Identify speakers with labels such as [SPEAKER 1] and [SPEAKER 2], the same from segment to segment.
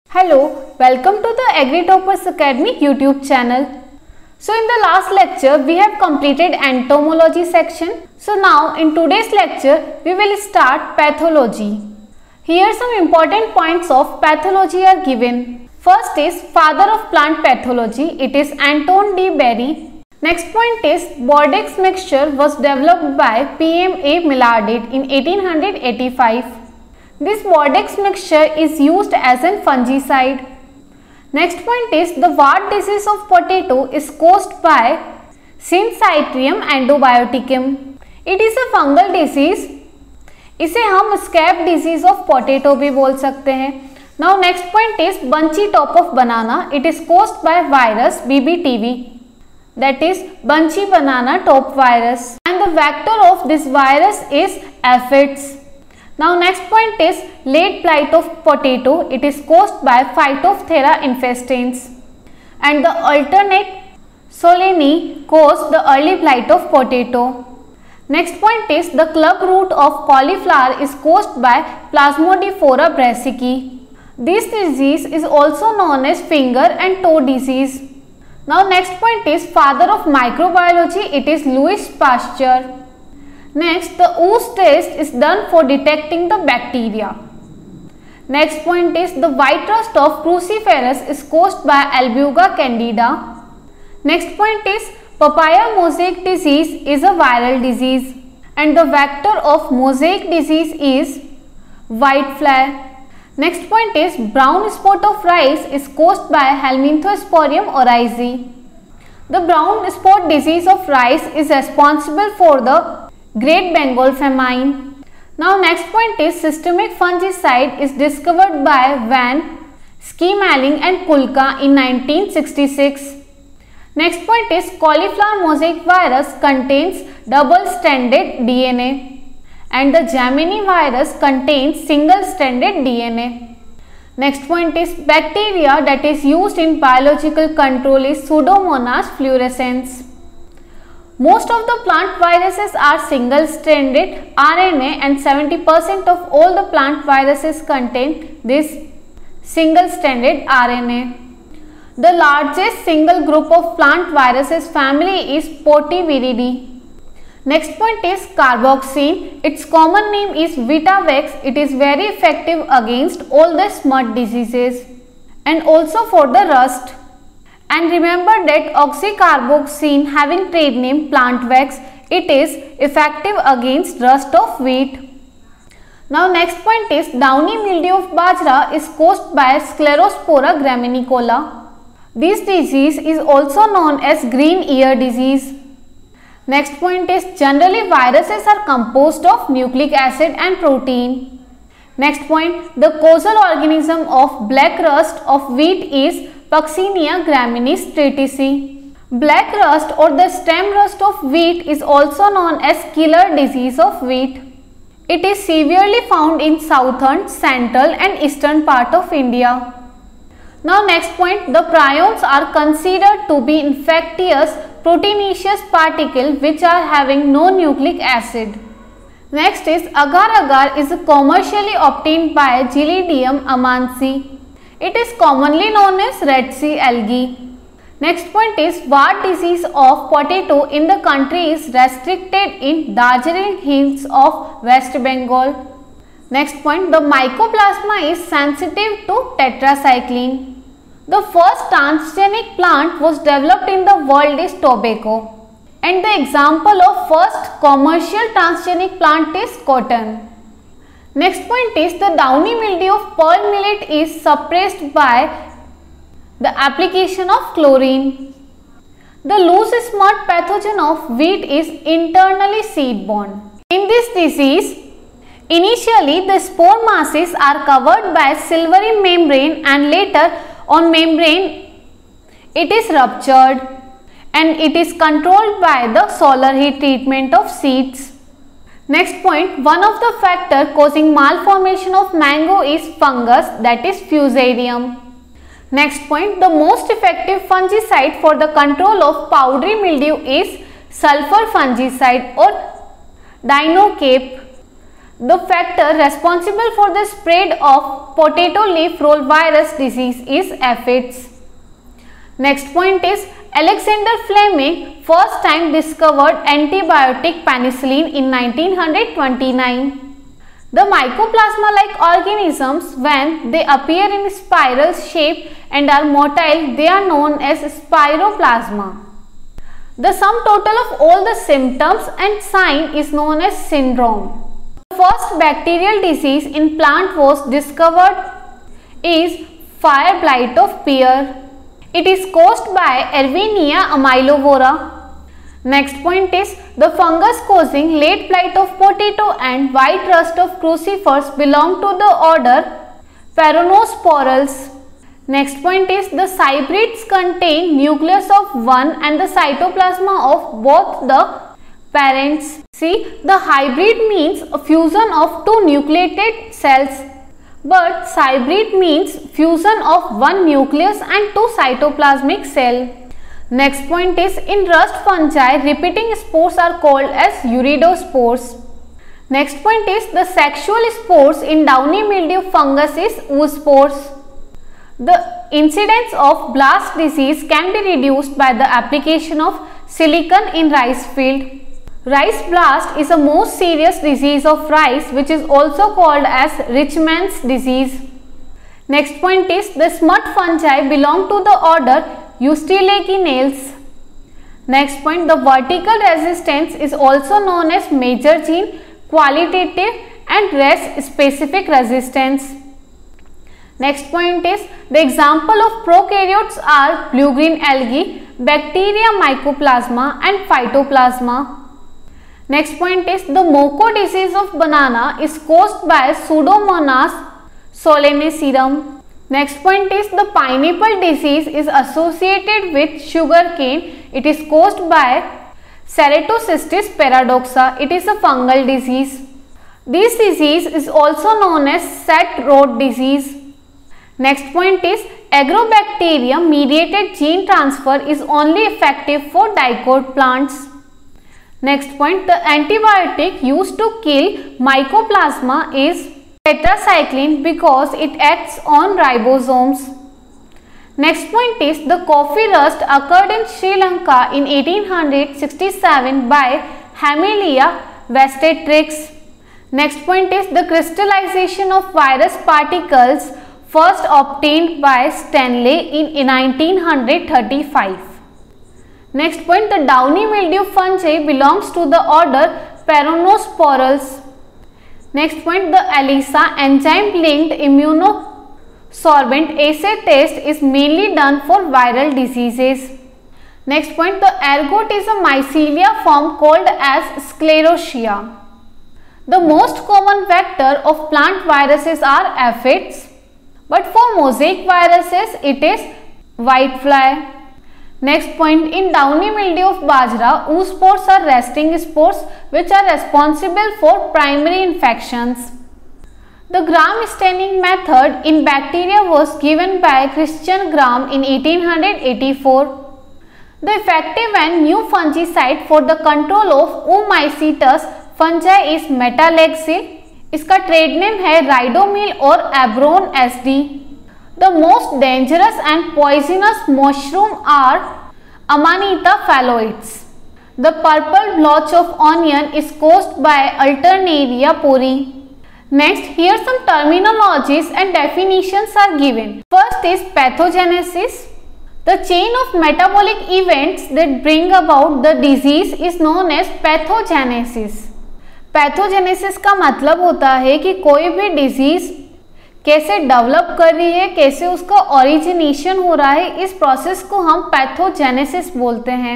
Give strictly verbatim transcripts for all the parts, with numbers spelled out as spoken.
[SPEAKER 1] Hello, welcome to the AgriToppers Academy YouTube channel. So in the last lecture we have completed entomology section. So now in today's lecture we will start pathology. Here some important points of pathology are given. First is father of plant pathology, it is Anton D. Berry. Next point is Bordeaux mixture was developed by P M A Millardet in eighteen eighty-five. This Bordeaux mixture is used as a fungicide. Next point is the wart disease of potato is caused by Syncytium endobioticum. It is a fungal disease. इसे हम scab disease of potato भी बोल सकते हैं. Now next point is bunchy top of banana. It is caused by virus B B T V. That is bunchy banana top virus. And the vector of this virus is aphids. Now next point is late blight of potato. It is caused by Phytophthora infestans. And the alternate solani cause the early blight of potato. Next point is the club root of cauliflower is caused by Plasmodiphora brassicae. This disease is also known as finger and toe disease. Now next point is father of microbiology. It is Louis Pasteur. Next, the ooze test is done for detecting the bacteria. Next point is the white rust of cruciferous is caused by Albuga candida. Next point is papaya mosaic disease is a viral disease and the vector of mosaic disease is white fly. Next point is brown spot of rice is caused by Helminthosporium oryzae. The brown spot disease of rice is responsible for the Great Bengal famine. Now next point is systemic fungicide is discovered by Van Schiemeling and Kulka in nineteen sixty-six. Next point is cauliflower mosaic virus contains double-stranded D N A and the Gemini virus contains single-stranded D N A. Next point is bacteria that is used in biological control is Pseudomonas fluorescens. Most of the plant viruses are single-stranded R N A and seventy percent of all the plant viruses contain this single-stranded R N A. The largest single group of plant viruses family is Potiviridae. Next point is carboxine. Its common name is Vitavax. It is very effective against all the smut diseases and also for the rust. And remember that oxycarboxine having trade name Plantvax, it is effective against rust of wheat. Now next point is downy mildew of bajra is caused by Sclerospora graminicola. This disease is also known as green ear disease. Next point is generally viruses are composed of nucleic acid and protein. Next point, the causal organism of black rust of wheat is Puccinia graminis tritici. Black rust or the stem rust of wheat is also known as killer disease of wheat. It is severely found in southern, central and eastern part of India. Now next point, the prions are considered to be infectious proteinaceous particles which are having no nucleic acid. Next is agar-agar is commercially obtained by Gelidium amansi. It is commonly known as Red Sea algae. Next point is wart disease of potato in the country is restricted in Darjeeling hills of West Bengal. Next point, the mycoplasma is sensitive to tetracycline. The first transgenic plant was developed in the world is tobacco and the example of first commercial transgenic plant is cotton. Next point is the downy mildew of pearl millet is suppressed by the application of chlorine. The loose smut pathogen of wheat is internally seed borne. In this disease, initially the spore masses are covered by silvery membrane and later on membrane it is ruptured and it is controlled by the solar heat treatment of seeds. Next point, one of the factors causing malformation of mango is fungus, that is Fusarium. Next point, the most effective fungicide for the control of powdery mildew is sulfur fungicide or Dinocape. The factor responsible for the spread of potato leaf roll virus disease is aphids. Next point is Alexander Fleming first time discovered antibiotic penicillin in nineteen twenty-nine. The mycoplasma-like organisms, when they appear in spiral shape and are motile, they are known as spiroplasma. The sum total of all the symptoms and sign is known as syndrome. The first bacterial disease in plant was discovered is fire blight of pear. It is caused by Erwinia amylovora. Next point is the fungus causing late blight of potato and white rust of crucifers belong to the order Peronosporales. Next point is the cybrids contain nucleus of one and the cytoplasma of both the parents. See, the hybrid means a fusion of two nucleated cells, but cybrid means fusion of one nucleus and two cytoplasmic cell. Next point is in rust fungi, repeating spores are called as uridospores. Next point is the sexual spores in downy mildew fungus is oospores. The incidence of blast disease can be reduced by the application of silicon in rice field. Rice blast is a most serious disease of rice which is also called as Richmond's disease. Next point is the smut fungi belong to the order Eustyleginales. Next point, the vertical resistance is also known as major gene, qualitative and res specific resistance. Next point is the example of prokaryotes are blue-green algae, bacteria, mycoplasma and phytoplasma. Next point is the Moko disease of banana is caused by Pseudomonas solanacearum. Next point is the pineapple disease is associated with sugarcane. It is caused by Ceratocystis paradoxa. It is a fungal disease. This disease is also known as set rot disease. Next point is agrobacterium mediated gene transfer is only effective for dicot plants. Next point, the antibiotic used to kill mycoplasma is tetracycline because it acts on ribosomes. Next point is the coffee rust occurred in Sri Lanka in eighteen sixty-seven by Hamelia vastatrix. Next point is the crystallization of virus particles first obtained by Stanley in nineteen thirty-five. Next point, the downy mildew fungi belongs to the order Peronosporales. Next point, the ELISA enzyme linked immunosorbent assay test is mainly done for viral diseases. Next point, the ergot is a mycelia form called as sclerotia. The most common vector of plant viruses are aphids, but for mosaic viruses it is whitefly. Next point, in downy mildew of bajra, oospores are resting spores which are responsible for primary infections. The Gram staining method in bacteria was given by Christian Gram in eighteen eighty-four. The effective and new fungicide for the control of Oomycetes fungi is metalaxyl. इसका trade name है Ridomil और एब्रोन SD. The most dangerous and poisonous mushroom are Amanita phalloides. The purple blotch of onion is caused by Alternaria pori. Next, here some terminologies and definitions are given. First is pathogenesis. The chain of metabolic events that bring about the disease is known as pathogenesis. Pathogenesis का मतलब होता है कि कोई भी disease कैसे develop कर रही है, कैसे उसका ओरिजिनेशन हो रहा है, इस प्रोसेस को हम पैथोजेनेसिस बोलते हैं.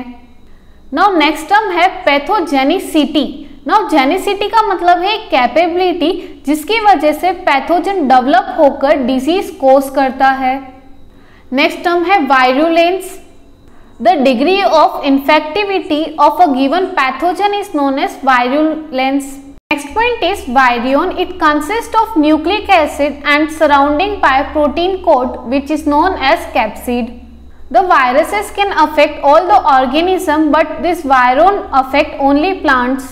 [SPEAKER 1] नाउ नेक्स्ट टर्म है पैथोजेनिसिटी. नाउ जेनिसिटी का मतलब है कैपेबिलिटी जिसकी वजह से पैथोजन डेवलप होकर डिजीज कोज करता है. नेक्स्ट टर्म है virulence. The degree of infectivity of a given pathogen is known as virulence. Next point is virion. It consists of nucleic acid and surrounding by protein coat which is known as capsid. The viruses can affect all the organism, but this virion affect only plants.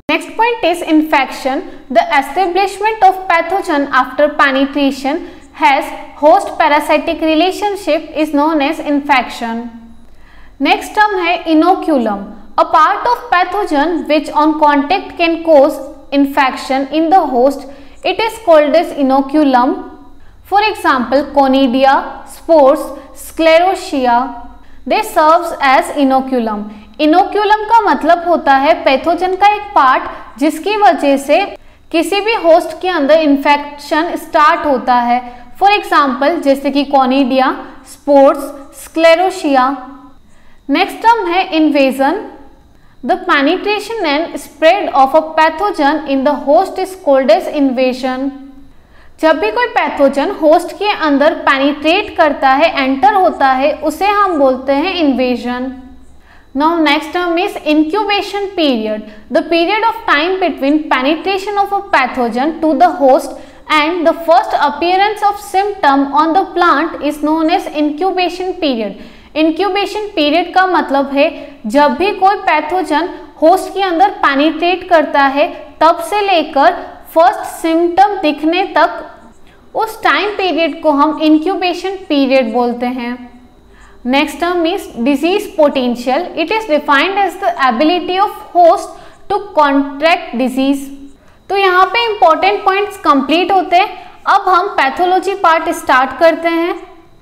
[SPEAKER 1] Next point is infection. The establishment of pathogen after penetration has host parasitic relationship is known as infection. Next term है inoculum. A part of pathogen which on contact can cause infection in the host. It is called as inoculum. For example, conidia, spores, sclerotia. They serves as inoculum. Inoculum का मतलब होता है pathogen का एक part जिसकी वजह से किसी भी होस्ट के अंदर इन्फेक्शन स्टार्ट होता है. फॉर एग्जाम्पल जैसे कि conidia, spores, sclerotia. Next term है invasion. The penetration and spread of a pathogen in the host is called as invasion. जब भी कोई पैथोजन होस्ट के अंदर पेनिट्रेट करता है, एंटर होता है, उसे हम बोलते हैं invasion. Now next term is incubation period. The period of time between penetration of a pathogen to the host and the first appearance of symptom on the plant is known as incubation period. Incubation period का मतलब है जब भी कोई pathogen host के अंदर penetrate करता है तब से लेकर फर्स्ट सिम्टम दिखने तक, उस टाइम पीरियड को हम इंक्यूबेशन पीरियड बोलते हैं. Next term is disease potential. It is defined as the ability of host to contract disease. तो यहाँ पे important points complete होते हैं. अब हम पैथोलॉजी पार्ट स्टार्ट करते हैं.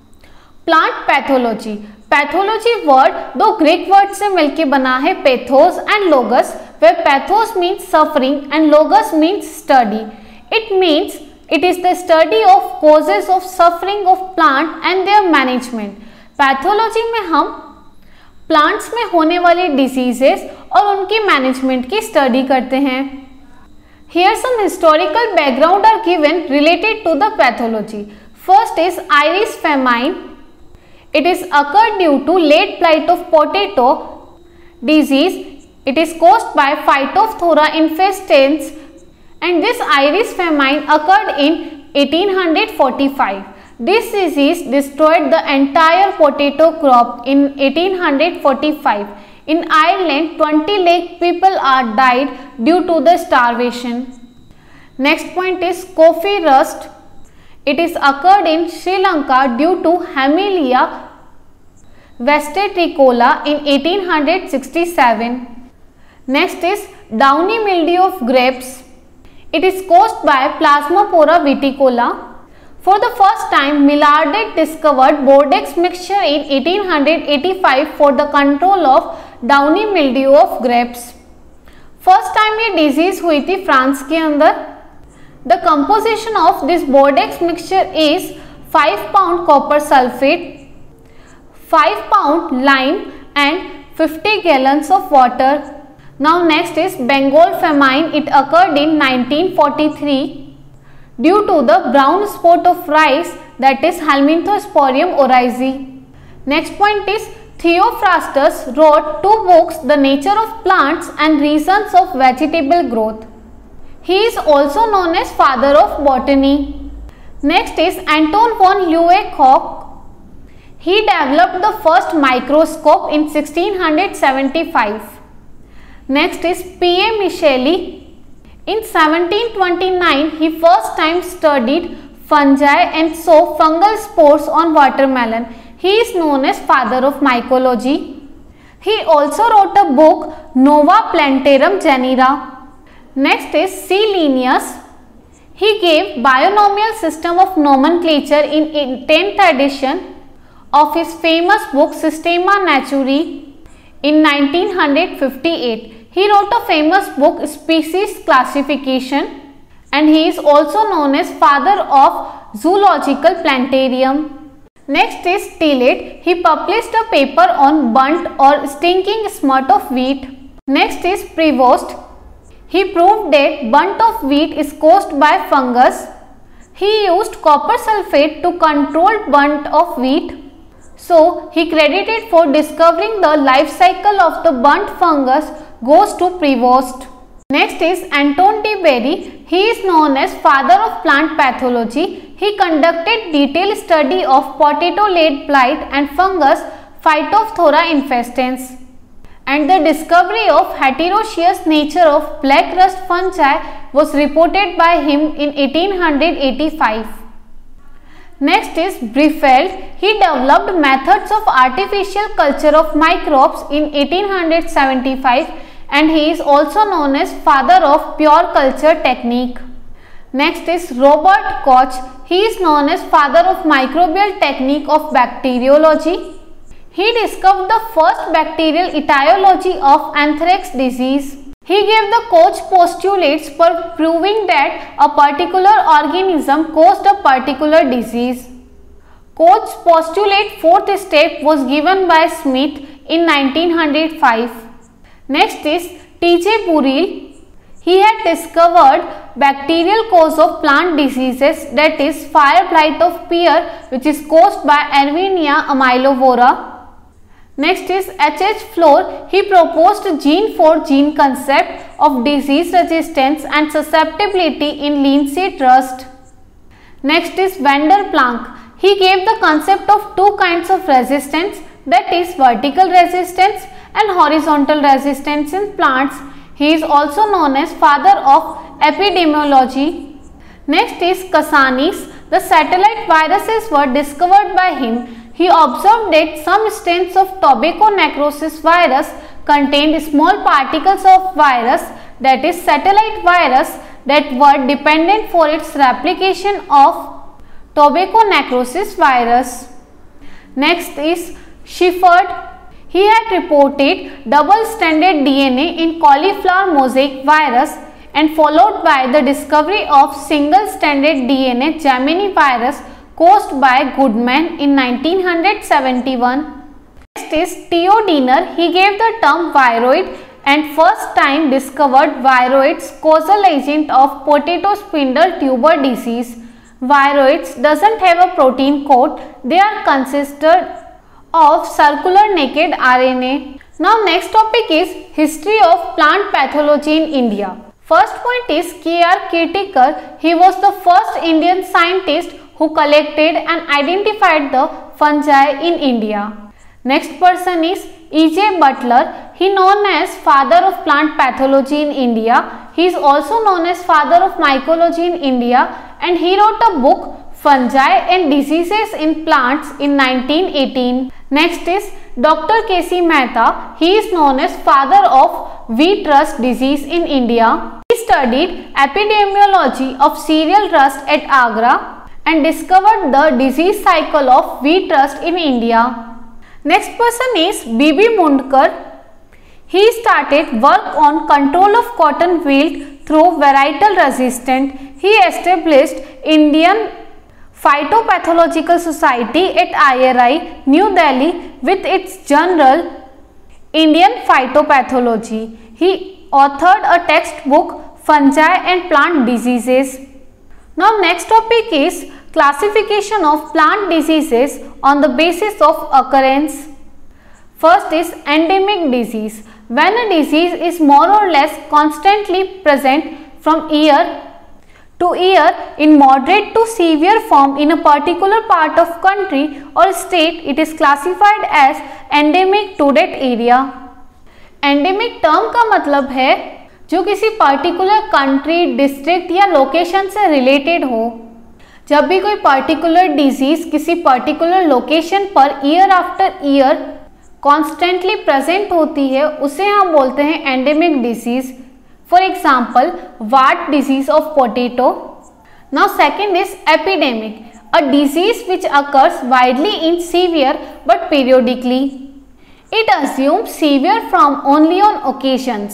[SPEAKER 1] Plant pathology. पैथोलॉजी वर्ड दो ग्रीक वर्ड से मिलकर बना है, pathos and logos, where pathos means suffering and logos means study. It means it is the study of causes of suffering of plant and their management. Pathology में हम plants में होने वाली डिजीजेस और उनकी मैनेजमेंट की स्टडी करते हैं. Here some historical background are given related to the pathology. First is Irish famine. It is occurred due to late blight of potato disease. It is caused by phytophthora infestans and this Irish famine occurred in eighteen forty-five. This disease destroyed the entire potato crop in eighteen forty-five. In Ireland, twenty lakh people are died due to the starvation. Next point is coffee rust. It is occurred in Sri Lanka due to Hamelia vestitricola in eighteen sixty-seven. Next is downy mildew of grapes. It is caused by Plasmopora viticola. For the first time, Millardet discovered Bordeaux mixture in eighteen eighty-five for the control of downy mildew of grapes. First time ये disease हुई थी France के अंदर. The composition of this Bordeaux mixture is five pound copper sulfate, five pound lime and fifty gallons of water. Now next is Bengal famine. It occurred in nineteen forty-three. Due to the brown spot of rice, that is Helminthosporium oryzae. Next point is Theophrastus wrote two books, The Nature of Plants and Reasons of Vegetable Growth. He is also known as father of botany. Next is Anton von Leeuwenhoek. He developed the first microscope in sixteen seventy-five. Next is P A Micheli. In seventeen twenty-nine, he first time studied fungi and saw fungal spores on watermelon. He is known as father of mycology. He also wrote a book, Nova Plantarum Genera. Next is C. Linnaeus. He gave binomial system of nomenclature in tenth edition of his famous book Systema Naturae in nineteen fifty-eight. He wrote a famous book Species Classification and he is also known as father of zoological planetarium. Next is Tillet. He published a paper on burnt or stinking smut of wheat. Next is Prevost. He proved that burnt of wheat is caused by fungus. He used copper sulfate to control burnt of wheat. So he credited for discovering the life cycle of the burnt fungus goes to Prevost. Next is Anton de Berry. He is known as father of plant pathology. He conducted detailed study of potato lead blight and fungus Phytophthora infestans. and the discovery of heterogeneous nature of black rust fungi was reported by him in eighteen eighty-five. Next is Brefeld. He developed methods of artificial culture of microbes in eighteen seventy-five and he is also known as father of pure culture technique. Next is Robert Koch. He is known as father of microbial technique of bacteriology. He discovered the first bacterial etiology of anthrax disease. He gave the Koch postulates for proving that a particular organism caused a particular disease. Koch's postulate fourth step was given by Smith in nineteen oh five. Next is T J Burrill. He had discovered bacterial cause of plant diseases, that is fire blight of pear, which is caused by Erwinia amylovora. Next is H H Floor. He proposed gene for gene concept of disease resistance and susceptibility in linseed rust. Next is Vander Planck. He gave the concept of two kinds of resistance, that is vertical resistance and horizontal resistance in plants. He is also known as father of epidemiology. Next is Casanis. The satellite viruses were discovered by him. He observed that some strains of tobacco necrosis virus contained small particles of virus, that is satellite virus, that were dependent for its replication of tobacco necrosis virus. Next is Shepard. He had reported double-stranded D N A in cauliflower mosaic virus and followed by the discovery of single-stranded D N A Gemini virus caused by Goodman in nineteen seventy-one. Next is Theo Diener. He gave the term viroid and first time discovered viroids causal agent of potato spindle tuber disease. Viroids doesn't have a protein coat. They are consisted of circular naked R N A. Now next topic is history of plant pathology in India. First point is K R Kirtikar. He was the first Indian scientist who collected and identified the fungi in India. Next person is E J Butler. He known as father of plant pathology in India. He is also known as father of mycology in India and he wrote a book Fungi and Diseases in Plants in nineteen eighteen. Next is Doctor K C Mehta. He is known as father of wheat rust disease in India. He studied epidemiology of cereal rust at Agra and discovered the disease cycle of wheat rust in India. Next person is B B Mundkar. He started work on control of cotton wilt through varietal resistance. He established Indian Phytopathological Society at I R I, New Delhi with its journal Indian Phytopathology. He authored a textbook Fungi and Plant Diseases. Now next topic is classification of plant diseases on the basis of occurrence. First is endemic disease. When a disease is more or less constantly present from year to year in moderate to severe form in a particular part of country or state, it is classified as endemic to that area. Endemic term का मतलब है जो किसी particular country, district या location से related हो. जब भी कोई पर्टिकुलर डिजीज किसी पर्टिकुलर लोकेशन पर year after year constantly present होती है उसे हम बोलते हैं endemic disease. For example wart disease of potato. Now second is epidemic, a disease which occurs widely in severe but periodically. It assumes severe from only on occasions.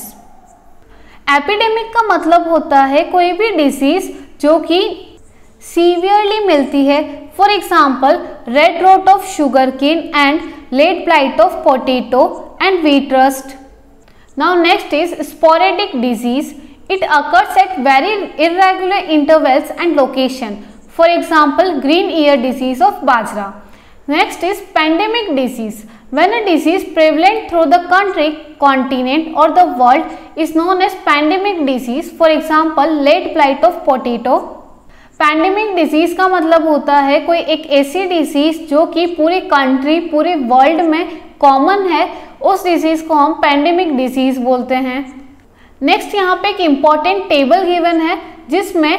[SPEAKER 1] Epidemic का मतलब होता है कोई भी डिजीज जो कि सीवियरली मिलती है. For example red rot of sugarcane and late blight of potato and wheat rust. Now next is sporadic disease. It occurs at very irregular intervals and location. For example green ear disease of bajra. Next is pandemic disease. When a disease prevalent through the country, continent or the world is known as pandemic disease. For example, lead blight of potato. Pandemic disease का मतलब होता है कोई एक ऐसी disease जो कि पूरे कंट्री, पूरे वर्ल्ड में कॉमन है उस डिजीज को हम पैंडेमिक डिजीज बोलते हैं। नेक्स्ट यहाँ पे एक इम्पॉर्टेंट टेबल गिवन है जिसमें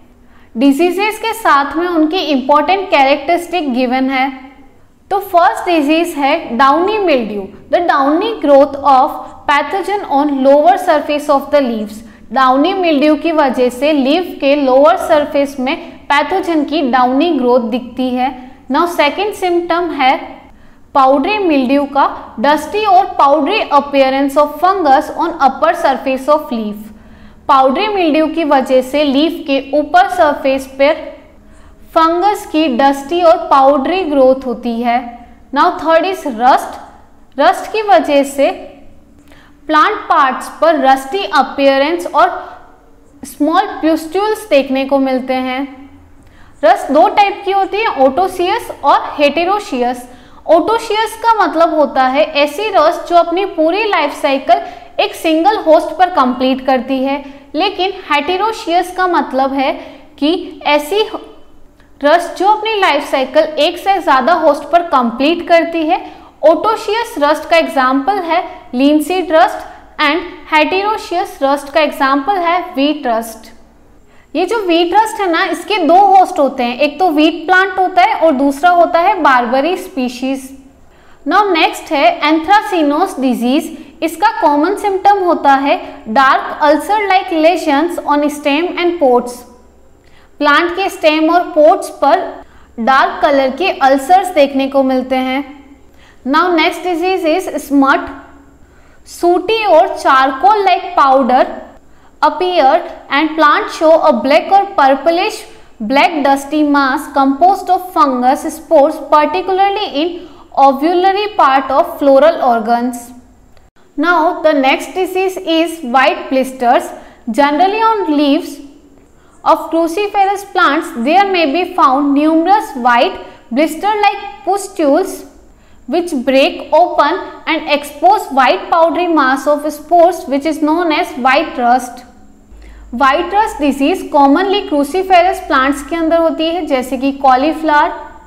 [SPEAKER 1] डिजीजेस के साथ में उनकी इम्पॉर्टेंट कैरेक्टरिस्टिक गिवन है। तो फर्स्ट डिजीज है downy mildew, the downy growth of pathogen on lower surface of the leaves. Downy mildew की वजह से लीफ के लोअर सरफेस में पैथोजन की डाउनी ग्रोथ दिखती है। नाउ सेकेंड सिम्टम है पाउडरी मिल्ड्यू का, डस्टी और powdery appearance of fungus on upper surface of leaf. Powdery mildew की वजह से लीफ के ऊपर सरफेस पर फंगस की डस्टी और पाउडरी ग्रोथ होती है। Now third is rust, rust की वजह से प्लांट पार्ट्स पर रस्टी अपीयरेंस और स्मॉल प्यूस्ट्यूल्स देखने को मिलते हैं। रस्ट दो टाइप की होती है, ओटोसियस और हेटेरोशियस। ओटोशियस का मतलब होता है ऐसी रस्ट जो अपनी पूरी लाइफ साइकिल एक सिंगल होस्ट पर कंप्लीट करती है, लेकिन हेटेरोशियस का मतलब है कि ऐसी रस्ट जो अपनी लाइफ साइकिल एक से ज्यादा होस्ट पर कंप्लीट करती है। ओटोशियस रस्ट का एग्जाम्पल है linseed rust and heteroecious rust का एग्जाम्पल है व्हीट रस्ट। ये जो व्हीट रस्ट है ना, इसके दो होस्ट होते हैं, एक तो व्हीट प्लांट होता है और दूसरा होता है बारबरी स्पीशीज। नाउ नेक्स्ट है एंथ्रासिनोस डिजीज। इसका कॉमन सिम्टम होता है dark ulcer like lesions on stem and pods. Plant के स्टेम और पोट्स पर डार्क कलर के अल्सर्स देखने को मिलते हैं। Now next disease is smut, sooty और charcoal like powder appeared and plants show a black or purplish black dusty mass composed of fungus spores, particularly in ovulatory part of floral organs. Now the next disease is white blisters. Generally on leaves of cruciferous plants there may be found numerous white blister like pustules which break open and expose white powdery mass of spores which is known as white rust. White rust disease commonly cruciferous plants के अंदर होती है, जैसे कि cauliflower,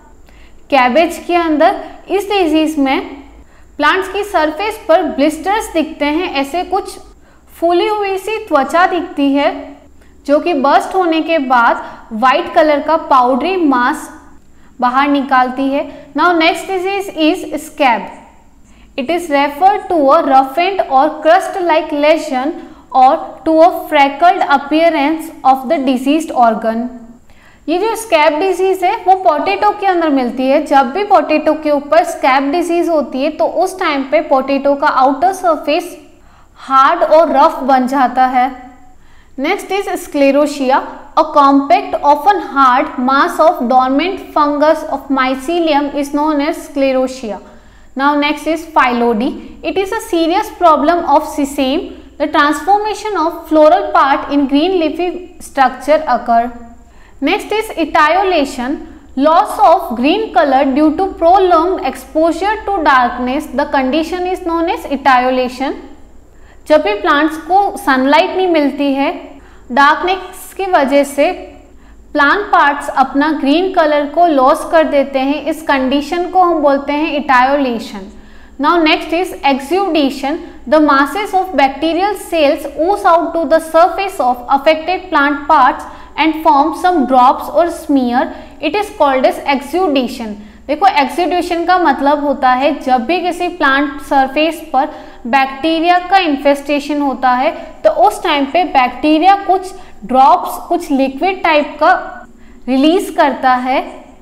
[SPEAKER 1] cabbage के अंदर। इस disease में प्लांट्स की सरफेस पर ब्लिस्टर्स दिखते हैं, ऐसे कुछ फूली हुई सी त्वचा दिखती है जो कि बर्स्ट होने के बाद व्हाइट कलर का पाउडरी मास बाहर निकालती है। Now next disease is scab. It is refer to a roughened और क्रस्ट लाइक लेशन और to a freckled appearance of the diseased organ. ये जो स्कैब डिजीज है वो पोटैटो के अंदर मिलती है। जब भी पोटैटो के ऊपर स्कैब डिजीज होती है तो उस टाइम पे पोटैटो का आउटर सरफेस हार्ड और रफ बन जाता है। Next is स्क्लेरोशिया, a compact often hard mass of dormant fungus of mycelium is known as स्क्लेरोशिया। Now next is phyllody. It is a serious problem of sesame. The transformation of floral part in green leafy structure occur. Next is etiolation, loss of green color due to prolonged exposure to darkness. The condition is known as etiolation. जब भी plants को sunlight नहीं मिलती है, darkness की वजह से plant parts अपना green color को loss कर देते हैं, इस condition को हम बोलते हैं etiolation. Now next is exudation. The masses of bacterial cells ooze out to the surface of affected plant parts and form some drops or smear. It is called as exudation. देखो exudation का मतलब होता है जब भी किसी plant surface पर bacteria का इन्फेस्टेशन होता है तो उस टाइम पे बैक्टीरिया कुछ ड्रॉप्स, कुछ लिक्विड टाइप का रिलीज करता है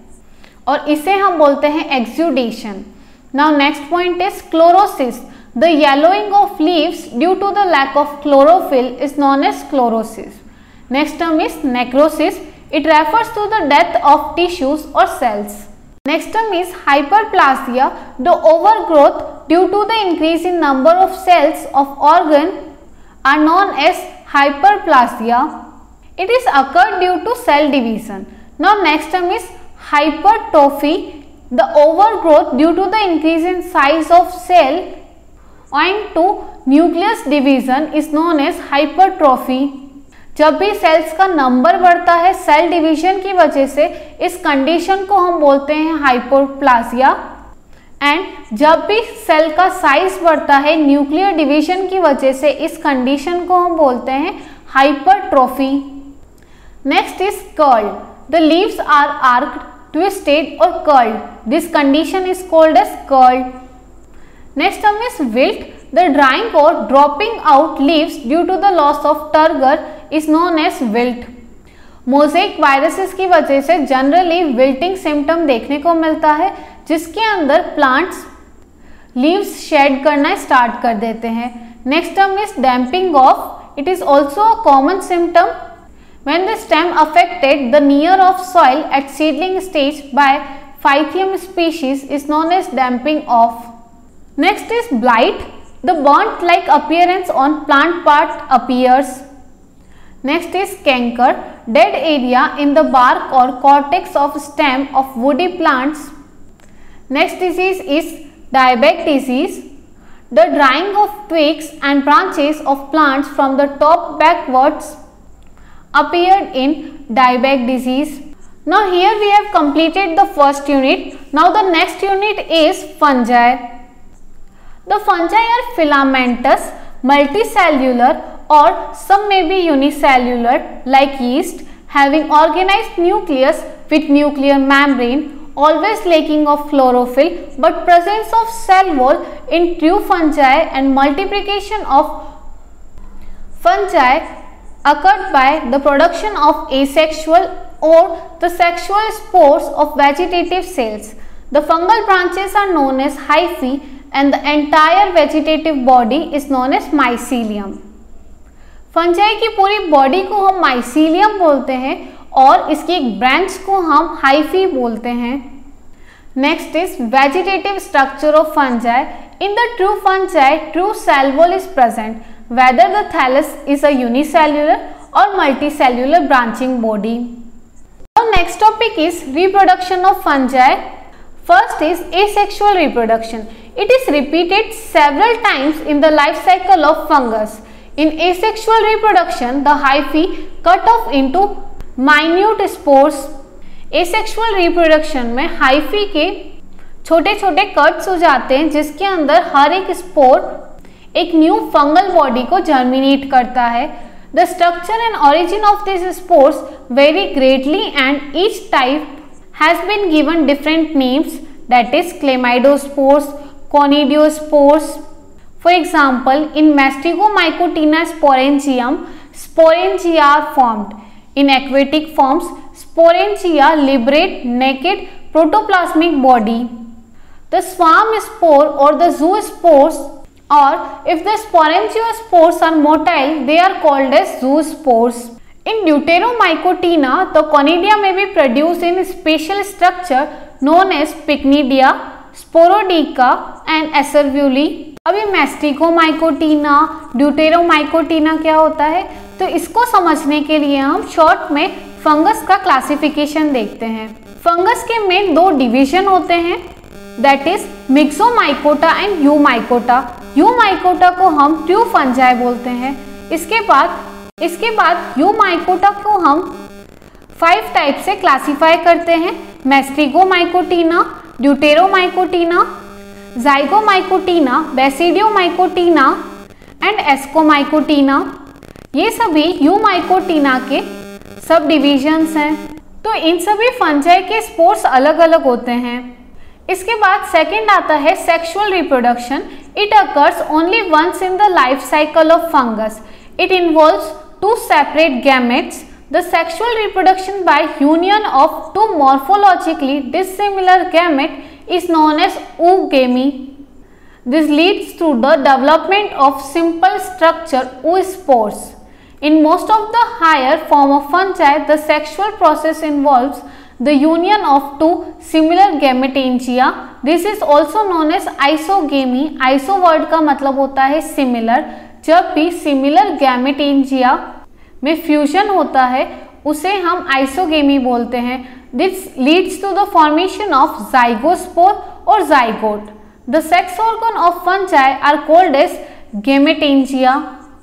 [SPEAKER 1] और इसे हम बोलते हैं exudation. Now next point is chlorosis. The yellowing of leaves due to the lack of chlorophyll is known as chlorosis. Next term is necrosis. It refers to the death of tissues or cells. Next term is hyperplasia. The overgrowth due to the increase in number of cells of organ are known as hyperplasia. It is occurred due to cell division. Now next term is hypertrophy. The overgrowth due to the increase in size of cell owing to nucleus division is known as hypertrophy. जब भी sales का number बढ़ता है cell division की वजह से, इस condition को हम बोलते हैं हाइपोप्लासिया। एंड जब भी सेल का साइज बढ़ता है न्यूक्लियर डिवीजन की वजह से, इस कंडीशन को हम बोलते हैं hypertrophy. Next is curled, the leaves are arched, twisted और curled, this condition is called as curled. Next term is wilt, the drying और dropping out leaves due to the loss of turgor is known as wilt. Mosaic viruses की वजह से generally wilting symptom देखने को मिलता है, जिसके अंदर प्लांट्स लीव्स शेड करना स्टार्ट कर देते हैं। Next term is damping off, it is also a common symptom when the stem affected the near of soil at seedling stage by Phythium species is known as damping off. Next is blight, the burnt like appearance on plant part appears. Next is canker, dead area in the bark or cortex of stem of woody plants. Next disease is dieback disease, the drying of twigs and branches of plants from the top backwards appeared in dieback disease. Now here we have completed the first unit. Now the next unit is fungi. The fungi are filamentous, multicellular or some may be unicellular like yeast, having organized nucleus with nuclear membrane, always lacking of chlorophyll, but presence of cell wall in true fungi, and multiplication of fungi occurred by the production of asexual or the sexual spores of vegetative cells. The fungal branches are known as hyphae and the entire vegetative body is known as mycelium. Fungi की पूरी body को हम mycelium बोलते हैं और इसकी एक branch को हम हाइफी बोलते हैं। Next is vegetative structure of fungi. In the true fungi true cell wall is present whether the thallus is a unicellular or multicellular branching body. Now next topic is reproduction of fungi. First is asexual reproduction. It is repeated several times in the life cycle of fungus. In asexual reproduction, the hyphae cut off into minute spores. Asexual reproduction में hyphae के छोटे छोटे cuts हो जाते हैं जिसके अंदर हर एक स्पोर एक न्यू फंगल बॉडी को जर्मिनेट करता है। The structure and origin of this spores vary greatly and each type has been given different names, that is chlamydospores, conidiospores. For example, in mastigomycotina sporangium sporangia are formed. In aquatic forms, sporangia liberate naked protoplasmic body. The swarm spore or the zoospores, or if the sporangiospores are motile, they are called as zoospores. In Deuteromycotina, the conidia may be produced in special structure known as pycnidia, sporodica and acervuli. अभी मैस्टिगोमाइकोटीना, ड्यूटेरोमाइकोटीना क्या होता है, तो इसको समझने के लिए हम शॉर्ट में फंगस का क्लासिफिकेशन देखते हैं. फंगस के मेन दो डिवीजन होते हैं, that is myxomycota and eumycota. Eumycota को हम ट्रू फंजाई बोलते हैं. इसके बाद इसके बाद यूमाइकोटा को हम फाइव टाइप से क्लासिफाई करते हैं, मैस्टिगोमाइकोटीना, ड्यूटेरोमाइकोटीना, जाइगोमाइकोटीना, बेसिडियोमाइकोटीना एंड एस्कोमाइकोटीना. ये सभी यूमाइकोटीना के सब डिविजन्स हैं. तो इन सभी फंजाई के स्पोर्स अलग अलग होते हैं. इसके बाद सेकंड आता है sexual reproduction. It occurs only once in the life cycle of fungus. It involves two separate gametes. The sexual reproduction by union of two morphologically dissimilar gamete is known as oogamy. This leads to the development of simple structure oospores. In most of the higher form of fungi, the sexual process involves the union of two similar gametangia. This is also known as isogamy. Iso word का मतलब होता है similar. जब भी similar gametangia में fusion होता है उसे हम isogamy बोलते हैं. This leads to the formation of zygospore or zygote. The sex organ of fungi are called as gametangia.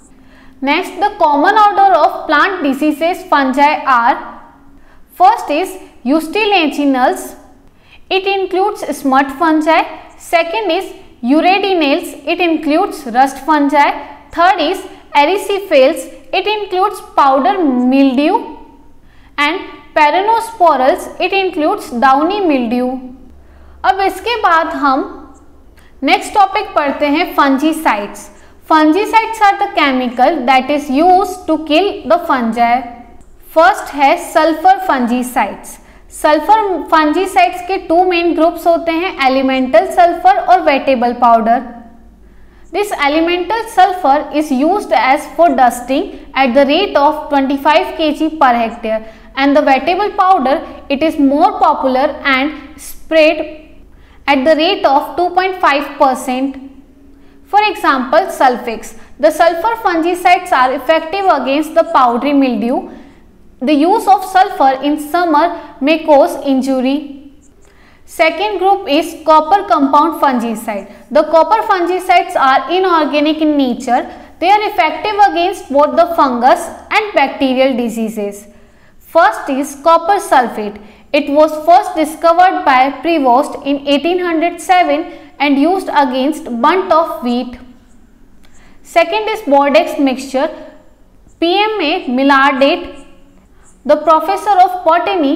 [SPEAKER 1] Next, the common order of plant diseases fungi are: first is Eustyleginals. It includes smut fungi, Second is Uridinales, it includes rust fungi. Third is Erysipelas, it includes powder mildew. And Peronosporals, it includes downy mildew. अब इसके बाद हम next topic पढ़ते हैं fungicides. Fungicides are the chemical that is used to kill the fungi. First है sulphur fungicides. Sulphur fungicides के two main groups होते हैं, एलिमेंटल सल्फर और wettable powder. This elemental sulphur is used as for dusting at the rate of twenty-five kilograms per hectare, and the vegetable powder it is more popular and sprayed at the rate of two point five percent. For example, sulfix. The sulfur fungicides are effective against the powdery mildew. The use of sulfur in summer may cause injury. Second group is copper compound fungicide. The copper fungicides are inorganic in nature. They are effective against both the fungus and bacterial diseases. First is copper sulfate. It was first discovered by Prevost in eighteen oh seven and used against bunt of wheat. Second is Bordeaux mixture. P M A Millardet, the professor of botany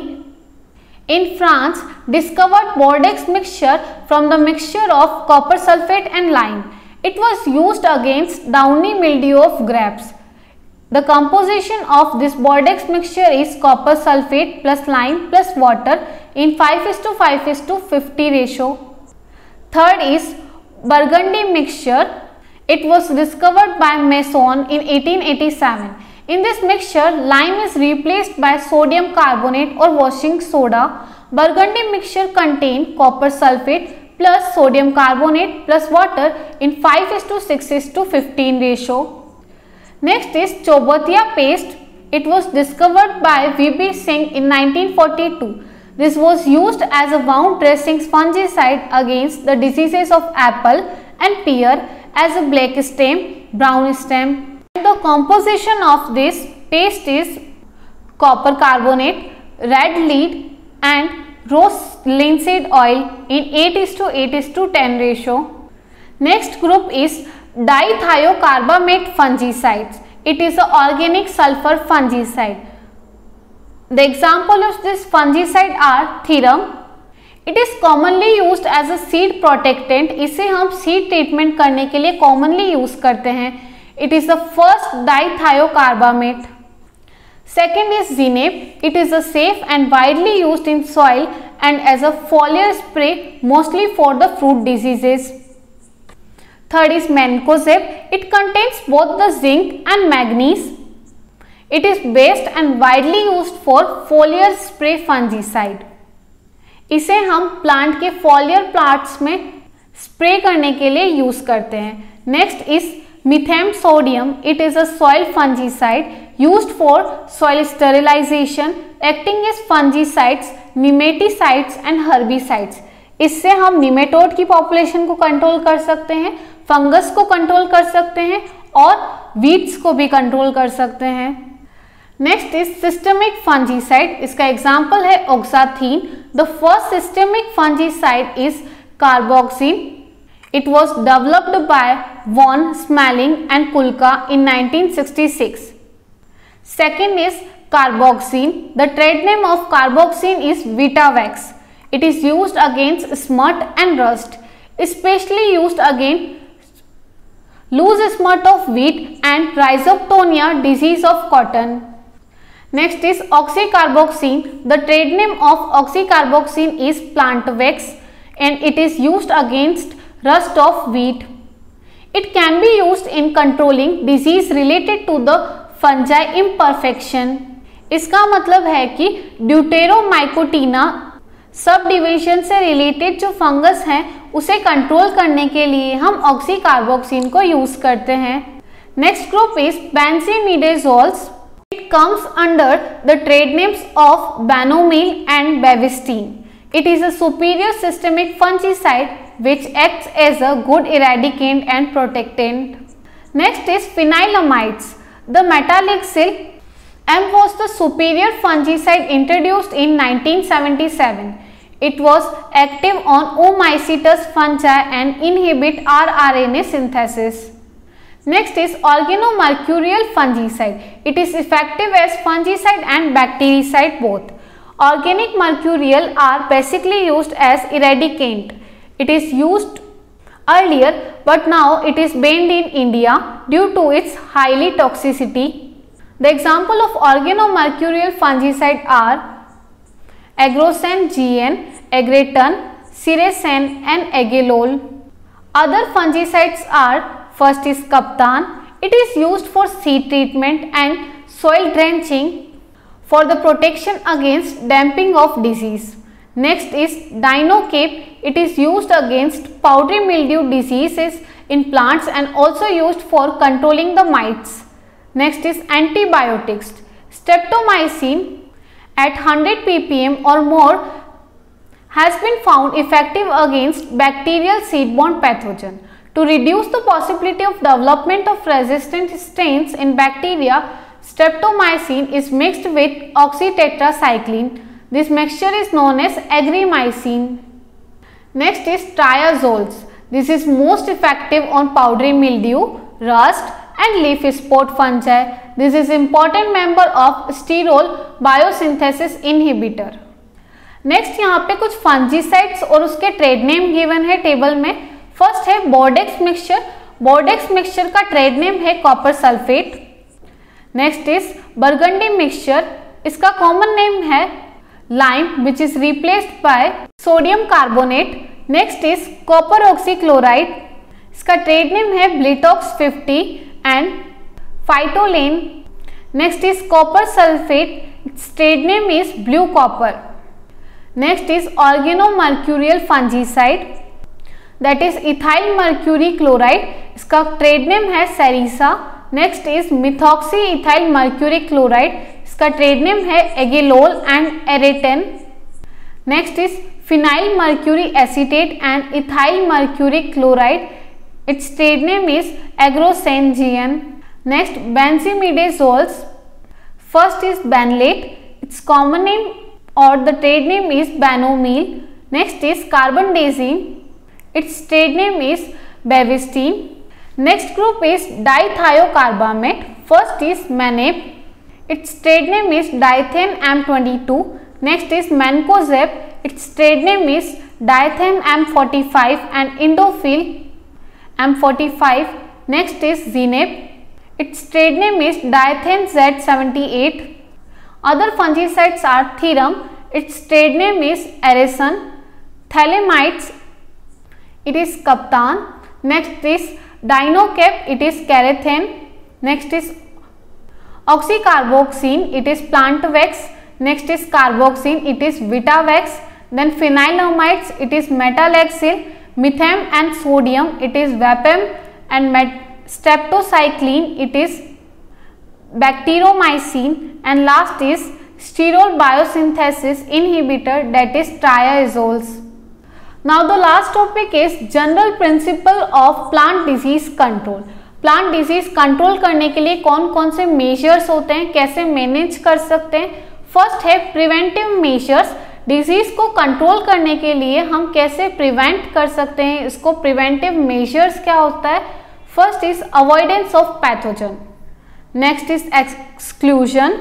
[SPEAKER 1] in France, discovered Bordeaux mixture from the mixture of copper sulfate and lime. It was used against downy mildew of grapes. The composition of this Bordeaux mixture is copper sulfate plus lime plus water in five is to five is to fifty ratio. Third is Burgundy mixture. It was discovered by Masson in eighteen eighty-seven. In this mixture, lime is replaced by sodium carbonate or washing soda. Burgundy mixture contain copper sulfate plus sodium carbonate plus water in five is to six is to fifteen ratio. Next is Chobotia paste. It was discovered by V B Singh in nineteen forty-two. This was used as a wound dressing fungicide against the diseases of apple and pear as a black stem, brown stem. The composition of this paste is copper carbonate, red lead and rose linseed oil in eight is to eight is to ten ratio. Next group is dithiocarbamate fungicides. It is an organic sulfur fungicide. The example of this fungicide are Thiram. It is commonly used as a seed protectant. इसे हम seed treatment करने के लिए commonly use करते हैं. It is the first dithiocarbamate. Second is Zineb. It is a safe and widely used in soil and as a foliar spray mostly for the fruit diseases. Third is Mancozeb. It contains both the zinc and manganese. It is best and widely used for foliar spray fungicide. इसे हम plant के foliar parts में spray करने के लिए use करते हैं. Next is Methem sodium. It is a soil fungicide used for soil sterilization, acting as fungicides, nematicides and herbicides. इससे हम निमेटोड की पॉपुलेशन को कंट्रोल कर सकते हैं, फंगस को कंट्रोल कर सकते हैं और वीड्स को भी कंट्रोल कर सकते हैं. Next is systemic fungicide. इसका एग्जाम्पल है oxathiin. The first systemic fungicide is carboxin. It was developed by von Smalling and Kulka in nineteen sixty-six. Second is carboxine. The trade name of carboxine is Vitavax. It is used against smut and rust, especially used against loose smut of wheat and rhizoctonia disease of cotton. Next is oxycarboxine. The trade name of oxycarboxine is Plantavax and it is used against rust of wheat. It can be used in controlling disease related to the fungi imperfection. इसका मतलब है कि ड्यूटेरोमाइकोटीना sub division से related जो fungus हैं उसे control करने के लिए हम ऑक्सीकार्बोक्सिन को यूज करते हैं. Next group is benzimidazoles. It comes under the trade names of benomyl and Bavistin. It is a superior systemic fungicide which acts as a good eradicant and protectant. Next is phenylamides. The metalaxyl M was the superior fungicide introduced in nineteen seventy-seven. It was active on Omycetus fungi and inhibit R R N A synthesis. Next is organomercurial fungicide. It is effective as fungicide and bactericide both. Organic mercurial are basically used as eradicant. It is used earlier but now it is banned in India due to its highly toxicity. The example of organomercurial fungicide are Agrocen G N, Agreton, Siracen and Agelol. Other fungicides are, first is Kaptan. It is used for seed treatment and soil drenching for the protection against damping of disease. Next is Dinocape. It is used against powdery mildew diseases in plants and also used for controlling the mites. Next is antibiotics. Streptomycin at one hundred p p m or more has been found effective against bacterial seed-borne pathogen. To reduce the possibility of development of resistant strains in bacteria, streptomycin is mixed with oxytetracycline. This mixture is known as agrimycin. Next is triazoles. This is most effective on powdery mildew, rust and leaf spot fungi. This is important member of sterol biosynthesis inhibitor. Next यहाँ पे कुछ fungicides और उसके trade name given है table में. First है Bordeaux mixture. Bordeaux mixture का trade name है copper sulphate. Next is Burgundy mixture. इसका कॉमन नेम है lime which is replaced by sodium carbonate. Next is copper oxychloride. इसका ट्रेड नेम है Blitox fifty and Fytolan. Next is copper sulphate. its trade name is blue copper. Next is organomercurial fungicide, that is ethyl mercury chloride. इसका trade name है Ceresan. Next is methoxy ethyl mercury chloride. इसका trade name है Agallol and Aretan. Next is phenyl mercury acetate and ethyl mercury chloride. Its trade name is Agrosan G N. Next benzimidazoles. First is Benlate. Its common name or the trade name is Banomil. Next is carbendazim. Its trade name is Bevistine. Next group is dithiocarbamate. First is Manap. Its trade name is Dithen M twenty-two. Next is Mancozeb. Its trade name is Dithen M forty-five and Indophil M forty-five. Next is Zenep. Its trade name is Dithen Z seventy-eight. Other fungicides are Therum. Its trade name is Aracin. Thalamides. It is Kaptan. Next is Dinocap. It is Carethen. Next is Oxycarboxene. It is Plantvex. Next is Carboxene. It is Vitavax. Then phenylamides. It is Metalaxyl. Methem and sodium. It is Vapem and streptocycline. It is Bacteromycin. And last is sterol biosynthesis inhibitor, that is triazoles. Now the last topic is general principle of plant disease control. Plant disease control करने के लिए कौन कौन से measures होते हैं, कैसे manage कर सकते हैं. फर्स्ट है प्रिवेंटिव मेजर्स. डिजीज को कंट्रोल करने के लिए हम कैसे प्रिवेंट कर सकते हैं, इसको प्रिवेंटिव मेजर्स क्या होता है. First is avoidance of pathogen. Next is exclusion,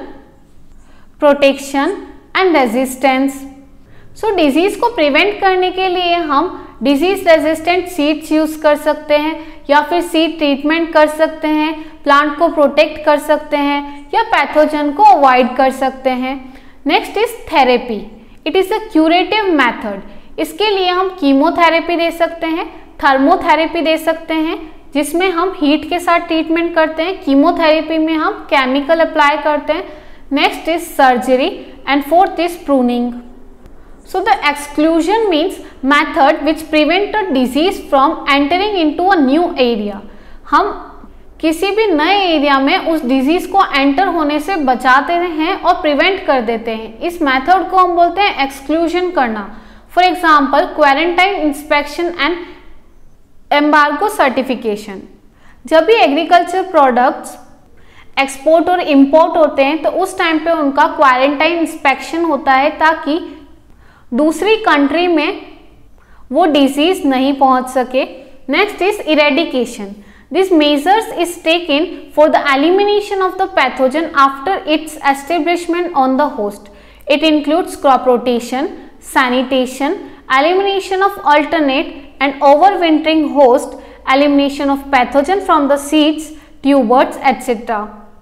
[SPEAKER 1] protection and resistance. So disease को प्रिवेंट करने के लिए हम डिजीज रेजिस्टेंट सीड्स यूज कर सकते हैं या फिर सीड ट्रीटमेंट कर सकते हैं, प्लांट को प्रोटेक्ट कर सकते हैं या पैथोजन को अवॉइड कर सकते हैं. Next is therapy. It is a curative method. इसके लिए हम कीमोथेरेपी दे सकते हैं, थर्मोथेरेपी दे सकते हैं जिसमें हम हीट के साथ ट्रीटमेंट करते हैं. कीमोथेरेपी में हम केमिकल अप्लाई करते हैं. Next is surgery and fourth is pruning. So the exclusion means method which prevent a disease from entering into a new area. हम किसी भी नए एरिया में उस डिजीज को एंटर होने से बचाते हैं और प्रिवेंट कर देते हैं. इस मेथड को हम बोलते हैं एक्सक्लूजन करना. For example quarantine inspection and embargo certification. जब भी एग्रीकल्चर प्रोडक्ट्स एक्सपोर्ट और इम्पोर्ट होते हैं तो उस टाइम पे उनका क्वारंटाइन इंस्पेक्शन होता है ताकि दूसरी कंट्री में वो डिजीज नहीं पहुंच सके। Next is eradication. This measures is taken for the elimination of the pathogen after its establishment on the host. It includes crop rotation, sanitation, elimination of alternate and overwintering host, elimination of pathogen from the seeds, tubers, et cetera.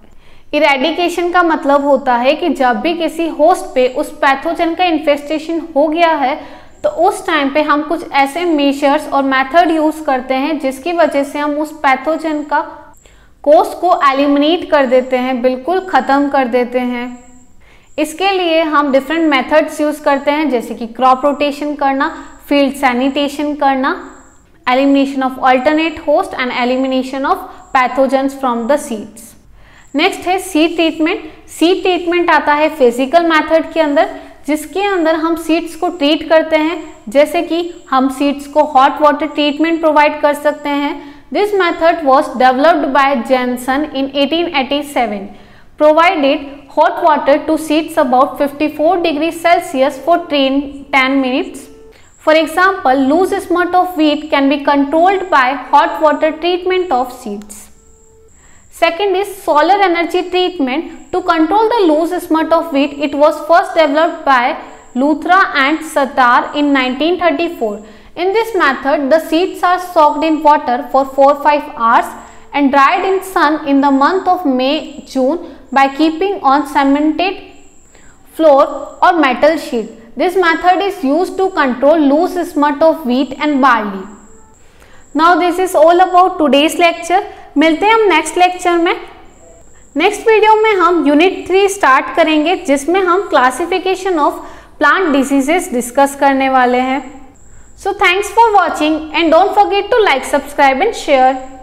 [SPEAKER 1] Eradication का मतलब होता है कि जब भी किसी host पे उस पैथोजन का इन्फेस्टेशन हो गया है तो उस टाइम पे हम कुछ ऐसे मेजर्स और मेथड यूज करते हैं जिसकी वजह से हम उस पैथोजन का कोर्स को एलिमिनेट कर देते हैं, बिल्कुल ख़त्म कर देते हैं। इसके लिए हम डिफरेंट मेथड्स यूज करते हैं जैसे कि क्रॉप रोटेशन करना, फील्ड सैनिटेशन करना, elimination of alternate host and elimination of pathogens from the seeds. Next है सीड ट्रीटमेंट। सीड ट्रीटमेंट आता है फिजिकल मेथड के अंदर, जिसके अंदर हम सीड्स को ट्रीट करते हैं, जैसे कि हम सीड्स को हॉट वाटर ट्रीटमेंट प्रोवाइड कर सकते हैं। This method was developed by Jensen in eighteen eighty seven, provided hot water to seeds about fifty-four degrees Celsius for ten minutes. For example, loose smut of wheat can be controlled by hot water treatment of seeds. Second is solar energy treatment. To control the loose smut of wheat, it was first developed by Luthra and Satar in nineteen thirty-four. In this method, the seeds are soaked in water for four to five hours and dried in sun in the month of May June by keeping on cemented floor or metal sheet. This method is used to control loose smut of wheat and barley. Now this is all about today's lecture. मिलते हैं हम next lecture में। Next video में हम unit three start करेंगे जिसमें हम classification of plant diseases discuss करने वाले हैं। So thanks for watching and don't forget to like, subscribe and share.